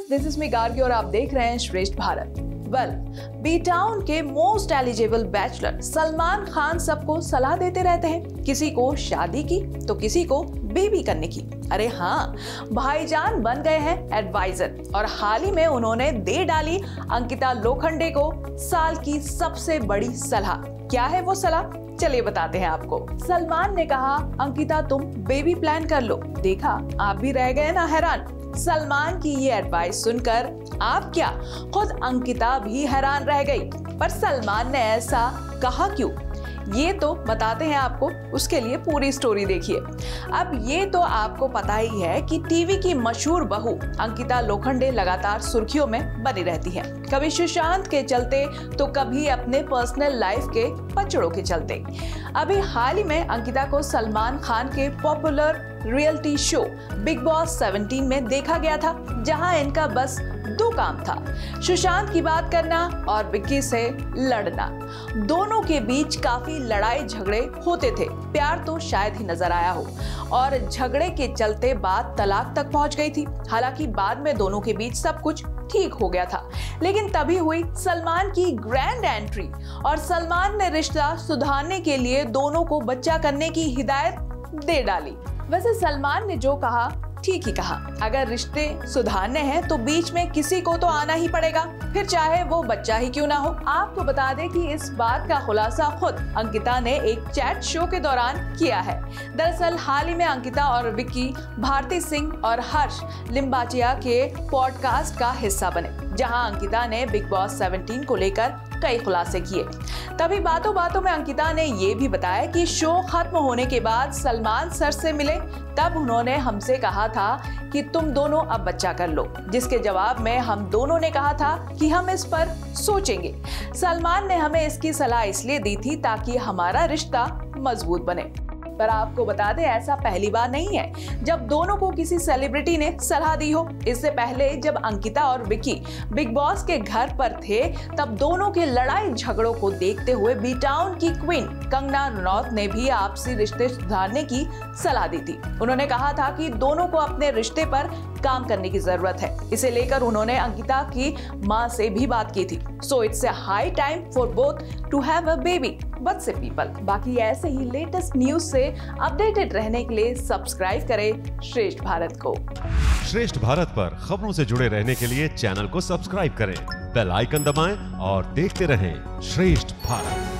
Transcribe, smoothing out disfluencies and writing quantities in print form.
This is me Gargi और आप देख रहे हैं श्रेष्ठ भारत। बी टाउन के most eligible bachelor Salman Khan सबको सलाह देते रहते हैं, किसी को शादी की तो किसी को बेबी करने की। अरे हाँ, भाईजान बन गए हैं एडवाइजर और हाल ही में उन्होंने दे डाली अंकिता लोखंडे को साल की सबसे बड़ी सलाह। क्या है वो सलाह, चलिए बताते हैं आपको। सलमान ने कहा, अंकिता तुम बेबी प्लान कर लो। देखा, आप भी रह गए ना हैरान। सलमान की ये एडवाइस सुनकर आप क्या, खुद अंकिता भी हैरान रह गई। पर सलमान ने ऐसा कहा क्यों, ये तो बताते हैं आपको, उसके लिए पूरी स्टोरी देखिए। अब ये तो आपको पता ही है कि टीवी की मशहूर बहू अंकिता लोखंडे लगातार सुर्खियों में बनी रहती है, कभी सुशांत के चलते तो कभी अपने पर्सनल लाइफ के पचड़ों के चलते। अभी हाल ही में अंकिता को सलमान खान के popular reality show Bigg Boss 17 में देखा गया था, जहां इनका बस दो काम था, सुशांत की बात करना और विक्की से लड़ना। दोनों के बीच काफी लड़ाई झगड़े होते थे, प्यार तो शायद ही नजर आया हो, और झगड़े के चलते बात तलाक तक पहुंच गई थी। हालांकि बाद में दोनों के बीच सब कुछ ठीक हो गया था, लेकिन तभी हुई सलमान की ग्रैंड एंट्री और सलमान ने रिश्ता सुधारने के लिए दोनों को बच्चा करने की हिदायत दे डाली। वैसे सलमान ने जो कहा ठीक ही कहा, अगर रिश्ते सुधारने हैं तो बीच में किसी को तो आना ही पड़ेगा, फिर चाहे वो बच्चा ही क्यों ना हो। आपको बता दें कि इस बात का खुलासा खुद अंकिता ने एक चैट शो के दौरान किया है। दरअसल हाल ही में अंकिता और विक्की भारती सिंह और हर्ष लिम्बाचिया के पॉडकास्ट का हिस्सा बने, जहां अंकिता ने बिग बॉस 17 को लेकर कई खुलासे किए। तभी बातों बातों में अंकिता ने ये भी बताया कि शो खत्म होने के बाद सलमान सर से मिले, तब उन्होंने हमसे कहा था कि तुम दोनों अब बच्चा कर लो, जिसके जवाब में हम दोनों ने कहा था कि हम इस पर सोचेंगे। सलमान ने हमें इसकी सलाह इसलिए दी थी ताकि हमारा रिश्ता मजबूत बने। पर आपको बता दें, ऐसा पहली बार नहीं है जब दोनों को किसी सेलिब्रिटी ने सलाह दी हो। इससे पहले जब अंकिता और विक्की बिग बॉस के घर पर थे, तब दोनों के लड़ाई झगड़ों को देखते हुए बी टाउन की क्वीन कंगना रनौत ने भी आपसी रिश्ते सुधारने की सलाह दी थी। उन्होंने कहा था कि दोनों को अपने रिश्ते पर काम करने की जरूरत है। इसे लेकर उन्होंने अंकिता की मां से भी बात की थी। So it's a high time for both to have a baby, but say people. बाकी ऐसे ही लेटेस्ट न्यूज से अपडेटेड रहने के लिए सब्सक्राइब करें श्रेष्ठ भारत को। श्रेष्ठ भारत पर खबरों से जुड़े रहने के लिए चैनल को सब्सक्राइब करें, बेल आइकन दबाएं और देखते रहें श्रेष्ठ भारत।